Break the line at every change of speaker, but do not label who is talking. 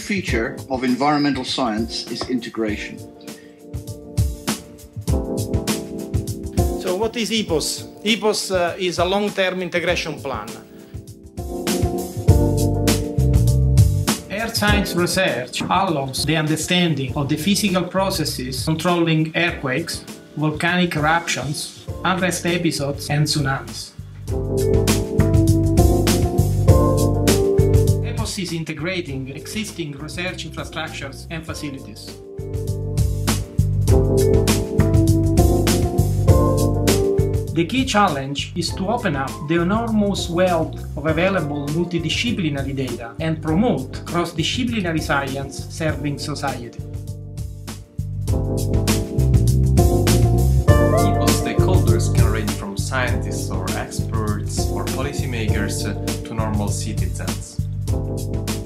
feature of environmental science is integration.
So what is EPOS? EPOS is a long-term integration plan. Earth science research allows the understanding of the physical processes controlling earthquakes, volcanic eruptions, unrest episodes, and tsunamis. EPOS is integrating existing research infrastructures and facilities. The key challenge is to open up the enormous wealth of available multidisciplinary data and promote cross-disciplinary science serving society.
EPOS stakeholders can range from scientists or experts or policymakers to normal citizens.